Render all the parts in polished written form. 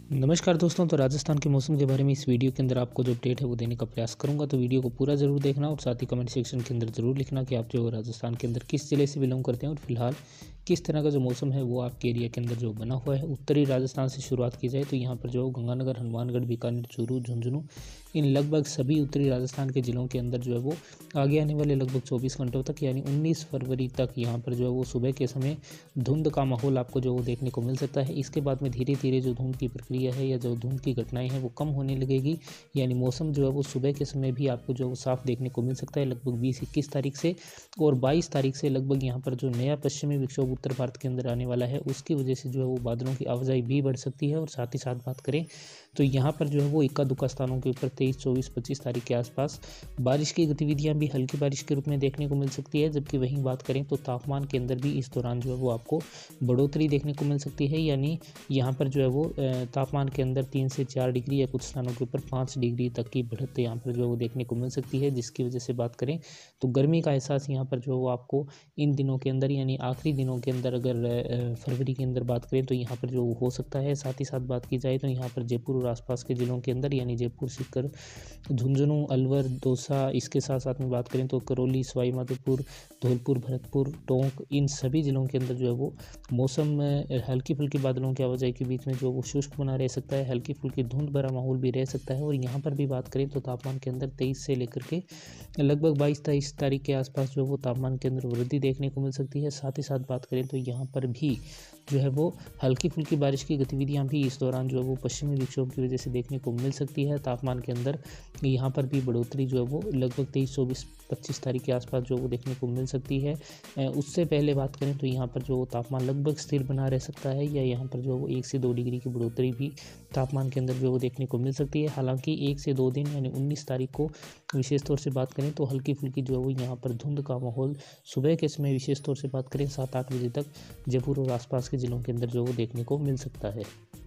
नमस्कार दोस्तों। तो राजस्थान के मौसम के बारे में इस वीडियो के अंदर आपको जो अपडेट है वो देने का प्रयास करूंगा। तो वीडियो को पूरा जरूर देखना और साथ ही कमेंट सेक्शन के अंदर जरूर लिखना कि आप जो राजस्थान के अंदर किस जिले से बिलोंग करते हैं और फिलहाल किस तरह का जो मौसम है वो आपके एरिया के अंदर जो बना हुआ है। उत्तरी राजस्थान से शुरुआत की जाए तो यहाँ पर जो गंगानगर, हनुमानगढ़, बीकानेर, चूरू, झुंझुनू, इन लगभग सभी उत्तरी राजस्थान के ज़िलों के अंदर जो है वो आगे आने वाले लगभग 24 घंटों तक यानी 19 फरवरी तक यहाँ पर जो है वो सुबह के समय धुंध का माहौल आपको जो वो देखने को मिल सकता है। इसके बाद में धीरे धीरे जो धुंध की प्रक्रिया है या जो धुंध की घटनाएं हैं वो कम होने लगेगी, यानी मौसम जो है वो सुबह के समय भी आपको जो साफ देखने को मिल सकता है लगभग 20-21 तारीख से। और 22 तारीख से लगभग यहाँ पर जो नया पश्चिमी विक्षोभ उत्तर भारत के अंदर आने वाला है उसकी वजह से जो है वो बादलों की आवाजाही भी बढ़ सकती है। और साथ ही साथ बात करें तो यहाँ पर जो है वो इक्का दुक्का स्थानों के ऊपर 23, 24, 25 तारीख के आसपास बारिश की गतिविधियां भी हल्की बारिश के रूप में देखने को मिल सकती है। जबकि वहीं बात करें तो तापमान के अंदर भी इस दौरान जो है वो आपको बढ़ोतरी देखने को मिल सकती है, यानी यहाँ पर जो है वो तापमान के अंदर 3 से 4 डिग्री या कुछ स्थानों के ऊपर 5 डिग्री तक की बढ़त यहाँ पर जो है वो देखने को मिल सकती है। जिसकी वजह से बात करें तो गर्मी का एहसास यहाँ पर जो है वो आपको इन दिनों के अंदर यानी आखिरी दिनों के अंदर अगर फरवरी के अंदर बात करें तो यहाँ पर जो हो सकता है। साथ ही साथ बात की जाए तो यहाँ पर जयपुर और आसपास के ज़िलों के अंदर यानी जयपुर, सीकर, झुंझुनू, अलवर, दौसा, इसके साथ साथ में बात करें तो करौली, सवाई माधोपुर, धौलपुर, भरतपुर, टोंक, इन सभी ज़िलों के अंदर जो है वो मौसम हल्की फुल्की बादलों की आवाजाही के बीच में जो वो शुष्क बना रह सकता है, हल्की फुल्की धुंध भरा माहौल भी रह सकता है। और यहाँ पर भी बात करें तो तापमान के अंदर 23 से लेकर के लगभग 22-23 तारीख के आसपास जो वो तापमान के अंदर वृद्धि देखने को मिल सकती है। साथ ही साथ बात करें तो यहाँ पर भी जो है वो हल्की फुल्की बारिश की गतिविधियां भी इस दौरान जो है वो पश्चिमी विक्षोभ की वजह से देखने को मिल सकती है। तापमान के अंदर यहाँ पर भी बढ़ोतरी जो है वो लगभग 23, 24, 25 तारीख के आसपास जो वो देखने को मिल सकती है। उससे पहले बात करें तो यहाँ पर जो तापमान लगभग स्थिर बना रह सकता है या यहाँ पर जो वो 1 से 2 डिग्री की बढ़ोतरी भी तापमान के अंदर जो वो देखने को मिल सकती है। हालांकि 1 से 2 दिन यानी 19 तारीख को विशेष तौर से बात करें तो हल्की फुल्की जो है वो यहाँ पर धुंध का माहौल सुबह के समय विशेष तौर से बात करें 7-8 बजे तक जयपुर और आसपास के ज़िलों के अंदर जो वो देखने को मिल सकता है।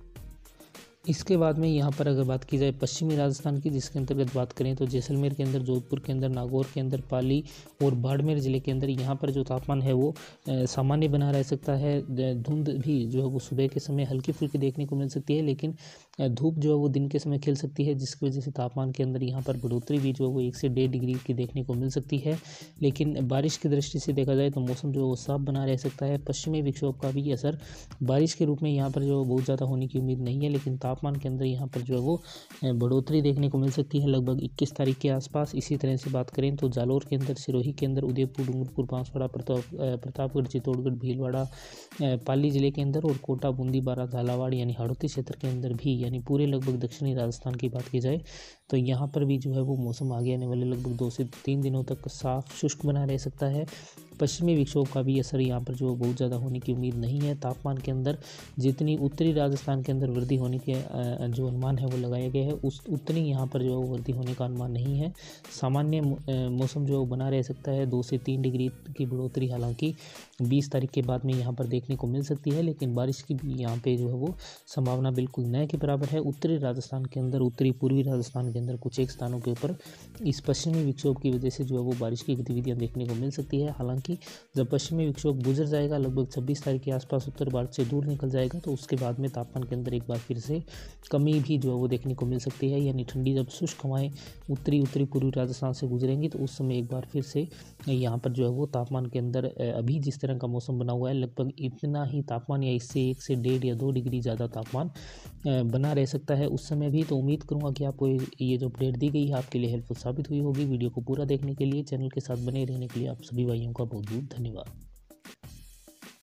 इसके बाद में यहाँ पर अगर बात की जाए पश्चिमी राजस्थान की, जिसके अंतर्गत बात करें तो जैसलमेर के अंदर, जोधपुर के अंदर, नागौर के अंदर, पाली और बाड़मेर ज़िले के अंदर यहाँ पर जो तापमान है वो सामान्य बना रह सकता है। धुंध भी जो है वो सुबह के समय हल्की फुल्की देखने को मिल सकती है, लेकिन धूप जो है वो दिन के समय खिल सकती है, जिसकी वजह से तापमान के अंदर यहाँ पर बढ़ोतरी भी जो है वो 1 से 1.5 डिग्री की देखने को मिल सकती है। लेकिन बारिश की दृष्टि से देखा जाए तो मौसम जो है वो साफ बना रह सकता है। पश्चिमी विक्षोभ का भी असर बारिश के रूप में यहाँ पर जो बहुत ज़्यादा होने की उम्मीद नहीं है, लेकिन तापमान के अंदर यहाँ पर जो है वो बढ़ोतरी देखने को मिल सकती है लगभग 21 तारीख के आसपास। इसी तरह से बात करें तो जालोर के अंदर, सिरोही के अंदर, उदयपुर, डूंगरपुर, बांसवाड़ा, प्रतापगढ़, चित्तौड़गढ़, भीलवाड़ा, पाली जिले के अंदर और कोटा, बूंदी, बारा, झालावाड़ यानी हाड़ौती क्षेत्र के अंदर भी, यानी पूरे लगभग दक्षिणी राजस्थान की बात की जाए तो यहाँ पर भी जो है वो मौसम आगे आने वाले लगभग 2 से 3 दिनों तक साफ शुष्क बना रह सकता है। पश्चिमी विक्षोभ का भी असर यहाँ पर जो बहुत ज़्यादा होने की उम्मीद नहीं है। तापमान के अंदर जितनी उत्तरी राजस्थान के अंदर वृद्धि होने के जो अनुमान है वो लगाया गया है उस उतनी यहाँ पर जो है वृद्धि होने का अनुमान नहीं है। सामान्य मौसम जो बना रह सकता है, 2 से 3 डिग्री की बढ़ोतरी हालांकि 20 तारीख के बाद में यहाँ पर देखने को मिल सकती है, लेकिन बारिश की भी यहाँ पे जो है वो संभावना बिल्कुल न के बराबर है। उत्तरी राजस्थान के अंदर, उत्तरी पूर्वी राजस्थान के अंदर कुछ एक स्थानों के ऊपर इस पश्चिमी विक्षोभ की वजह से जो है वो बारिश की गतिविधियाँ देखने को मिल सकती है। हालांकि जब पश्चिमी विक्षोभ गुजर जाएगा लगभग 26 तारीख के आसपास, उत्तर भारत से दूर निकल जाएगा, तो उसके बाद में तापमान के अंदर एक बार फिर से कमी भी जो है वो देखने को मिल सकती है। यानी ठंडी जब शुष्क हवाएं उत्तरी पूर्वी राजस्थान से गुजरेंगी तो उस समय एक बार फिर से यहाँ पर जो है वो तापमान के अंदर अभी जिस तरह का मौसम बना हुआ है लगभग इतना ही तापमान या इससे 1 से 1.5 या 2 डिग्री ज़्यादा तापमान बना रह सकता है उस समय भी। तो उम्मीद करूँगा कि आपको ये जो अपडेट दी गई है आपके लिए हेल्पफुल साबित हुई होगी। वीडियो को पूरा देखने के लिए, चैनल के साथ बने रहने के लिए आप सभी भाइयों का बहुत बहुत धन्यवाद।